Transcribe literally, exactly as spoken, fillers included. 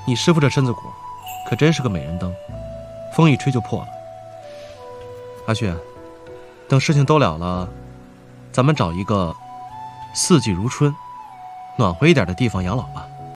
你师傅这身子骨，可真是个美人灯，风一吹就破了。阿旭，等事情都了了，咱们找一个四季如春、暖和一点的地方养老吧。